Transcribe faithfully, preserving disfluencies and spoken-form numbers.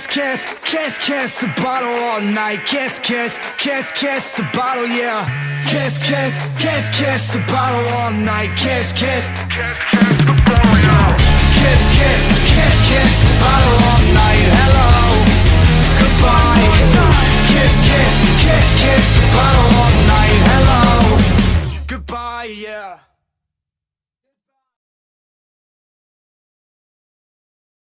kiss, kiss, kiss, kiss the bottle all night. Kiss, kiss, kiss, kiss the bottle, yeah. Kiss, kiss, kiss, kiss the bottle all night. Kiss, kiss, kiss, kiss the bottle, yeah. Kiss, kiss, kiss, kiss the bottle all night. Hello, goodbye. Kiss, kiss, kiss, kiss the bottle all night. Hello, goodbye, yeah.